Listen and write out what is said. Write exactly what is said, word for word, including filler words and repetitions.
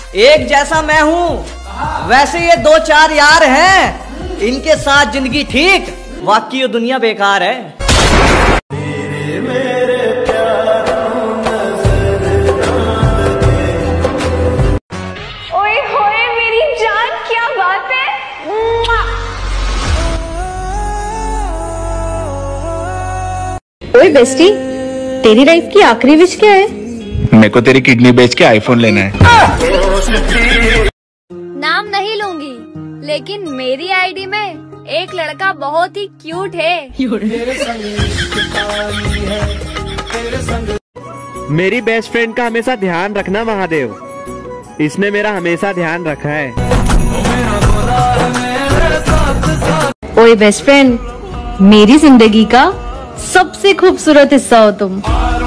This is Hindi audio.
एक जैसा मैं हूँ वैसे ये दो चार यार हैं, इनके साथ जिंदगी ठीक, बाकी ये दुनिया बेकार है। ओए होए मेरी जान, क्या बात है। ओए बेस्टी, तेरी लाइफ की आखिरी विश क्या है? मेरे को तेरी किडनी बेच के आईफोन लेना है। नाम नहीं लूंगी, लेकिन मेरी आईडी में एक लड़का बहुत ही क्यूट है। मेरी बेस्ट फ्रेंड का हमेशा ध्यान रखना महादेव, इसने मेरा हमेशा ध्यान रखा है। ओए बेस्ट फ्रेंड, मेरी जिंदगी का सबसे खूबसूरत हिस्सा हो तुम।